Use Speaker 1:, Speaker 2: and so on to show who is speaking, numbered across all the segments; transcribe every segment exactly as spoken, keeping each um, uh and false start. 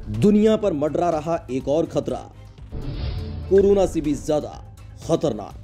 Speaker 1: दुनिया पर मंडरा रहा एक और खतरा, कोरोना से भी ज्यादा खतरनाक।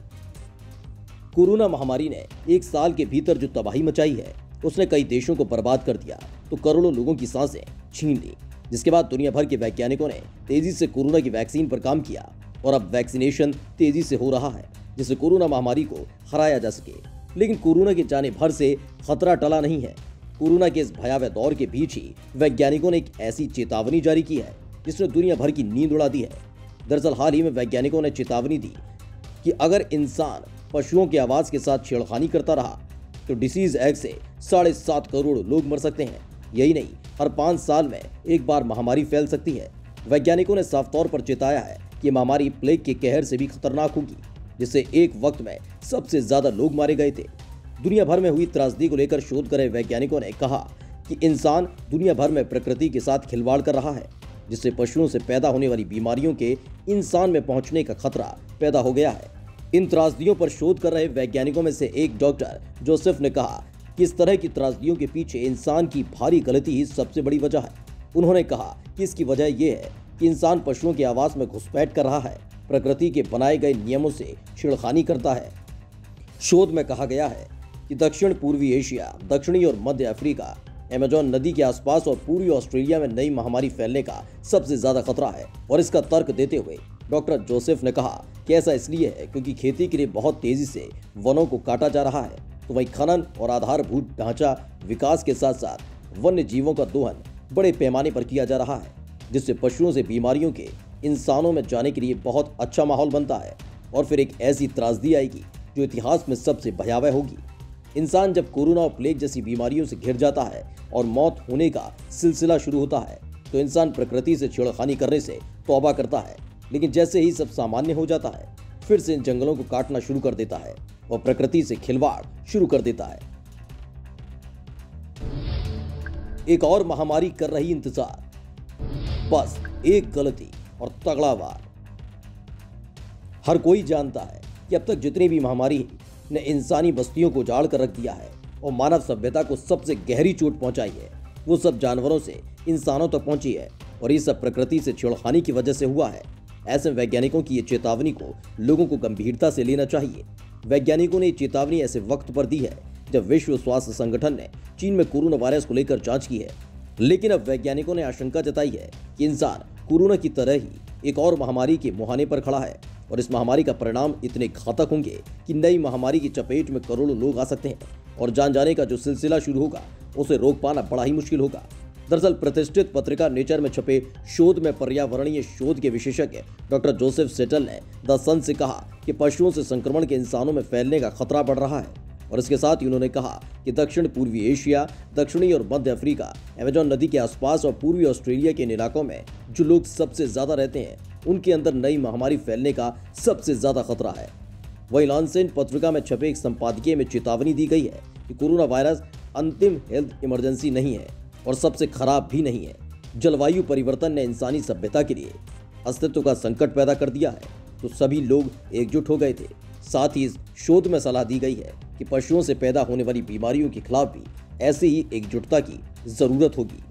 Speaker 1: कोरोना महामारी ने एक साल के भीतर जो तबाही मचाई है, उसने कई देशों को बर्बाद कर दिया तो करोड़ों लोगों की सांसें छीन ली। जिसके बाद दुनिया भर के वैज्ञानिकों ने तेजी से कोरोना की वैक्सीन पर काम किया और अब वैक्सीनेशन तेजी से हो रहा है जिससे कोरोना महामारी को हराया जा सके। लेकिन कोरोना के जाने भर से खतरा टला नहीं है। कोरोना के इस भयावह दौर के बीच ही वैज्ञानिकों ने एक ऐसी चेतावनी जारी की है जिसने दुनिया भर की नींद उड़ा दी है। दरअसल हाल ही में वैज्ञानिकों ने चेतावनी दी कि अगर इंसान पशुओं की आवाज के साथ छेड़खानी करता रहा तो डिसीज एक्ट से साढ़े सात करोड़ लोग मर सकते हैं। यही नहीं, हर पांच साल में एक बार महामारी फैल सकती है। वैज्ञानिकों ने साफ तौर पर चेताया है कि महामारी प्लेग के कहर से भी खतरनाक होगी, जिससे एक वक्त में सबसे ज्यादा लोग मारे गए थे। दुनिया भर में हुई त्रासदी को लेकर शोध कर रहे वैज्ञानिकों ने कहा कि इंसान दुनिया भर में प्रकृति के साथ खिलवाड़ कर रहा है, जिससे पशुओं से पैदा होने वाली बीमारियों के इंसान में पहुंचने का खतरा पैदा हो गया है। इन त्रासदियों पर शोध कर रहे वैज्ञानिकों में से एक डॉक्टर जोसेफ ने कहा कि इस तरह की त्रासदियों के पीछे इंसान की भारी गलती ही सबसे बड़ी वजह है। उन्होंने कहा कि इसकी वजह यह है कि इंसान पशुओं के आवास में घुसपैठ कर रहा है, प्रकृति के बनाए गए नियमों से छेड़खानी करता है। शोध में कहा गया है कि दक्षिण पूर्वी एशिया, दक्षिणी और मध्य अफ्रीका, अमेजोन नदी के आसपास और पूर्वी ऑस्ट्रेलिया में नई महामारी फैलने का सबसे ज्यादा खतरा है। और इसका तर्क देते हुए डॉक्टर जोसेफ ने कहा कि ऐसा इसलिए है क्योंकि खेती के लिए बहुत तेजी से वनों को काटा जा रहा है, तो वहीं खनन और आधारभूत ढांचा विकास के साथ साथ वन्य जीवों का दोहन बड़े पैमाने पर किया जा रहा है, जिससे पशुओं से बीमारियों के इंसानों में जाने के लिए बहुत अच्छा माहौल बनता है। और फिर एक ऐसी त्रासदी आएगी जो इतिहास में सबसे भयावह होगी। इंसान जब कोरोना और प्लेग जैसी बीमारियों से घिर जाता है और मौत होने का सिलसिला शुरू होता है तो इंसान प्रकृति से छेड़खानी करने से तौबा करता है। लेकिन जैसे ही सब सामान्य हो जाता है, फिर से इन जंगलों को काटना शुरू कर देता है और प्रकृति से खिलवाड़ शुरू कर देता है। एक और महामारी कर रही इंतजार, बस एक गलती और तगड़ा वार। हर कोई जानता है कि अब तक जितनी भी महामारी ने इंसानी बस्तियों को उजाड़ कर रख दिया है और मानव सभ्यता को सबसे गहरी चोट पहुंचाई है, वो सब जानवरों से इंसानों तक पहुंची है और ये सब प्रकृति से छेड़खानी की वजह से हुआ है। ऐसे वैज्ञानिकों की ये चेतावनी को लोगों को गंभीरता से लेना चाहिए। वैज्ञानिकों ने ये चेतावनी ऐसे वक्त पर दी है जब विश्व स्वास्थ्य संगठन ने चीन में कोरोना वायरस को लेकर जांच की है। लेकिन अब वैज्ञानिकों ने आशंका जताई है कि इंसान कोरोना की तरह ही एक और महामारी के मुहाने पर खड़ा है और इस महामारी का परिणाम इतने घातक होंगे कि नई महामारी की चपेट में करोड़ों लोग आ सकते हैं और जान जाने का जो सिलसिला शुरू होगा उसे रोक पाना बड़ा ही मुश्किल होगा। दरअसल प्रतिष्ठित पत्रिका नेचर में छपे शोध में पर्यावरणीय शोध के विशेषज्ञ डॉक्टर जोसेफ सेटल ने द सन से कहा कि पशुओं से संक्रमण के इंसानों में फैलने का खतरा बढ़ रहा है। और इसके साथ ही उन्होंने कहा कि दक्षिण पूर्वी एशिया, दक्षिणी और मध्य अफ्रीका, अमेजोन नदी के आसपास और पूर्वी ऑस्ट्रेलिया के इन इलाकों में जो लोग सबसे ज्यादा रहते हैं, उनके अंदर नई महामारी फैलने का सबसे ज्यादा खतरा है। वहीं लॉन्सेट पत्रिका में छपे एक संपादकीय में चेतावनी दी गई है कि कोरोना वायरस अंतिम हेल्थ इमरजेंसी नहीं है और सबसे खराब भी नहीं है। जलवायु परिवर्तन ने इंसानी सभ्यता के लिए अस्तित्व का संकट पैदा कर दिया है, तो सभी लोग एकजुट हो गए थे। साथ ही इस शोध में सलाह दी गई है कि पशुओं से पैदा होने वाली बीमारियों के खिलाफ भी ऐसे ही एकजुटता की जरूरत होगी।